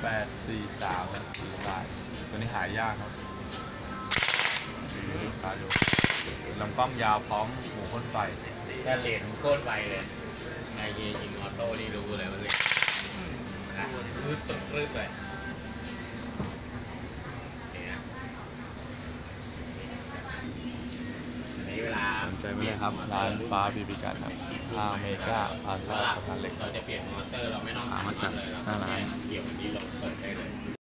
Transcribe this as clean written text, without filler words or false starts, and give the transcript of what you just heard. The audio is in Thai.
843ดีไซน์ตัวนี้หายากครับลูกค้าดูลำกล้องยาวพร้อมหูพ่นไฟถ้าเลนโคตรไวเลยไอเยยิงออโต้นี่รู้เลยว่าเลนนะรืดรืดเลยเวลาสนใจไหมครับร้านฟ้าบีบีกันครับ5 เมกาพาซาสะพานเหล็กเราจะเปลี่ยนมอเตอร์เราไม่ต้องมาจากหน้าร้านเดี๋ยววันนี้เราเปิดได้เลย